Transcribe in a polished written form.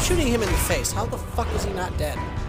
shooting him in the face. How the fuck is he not dead?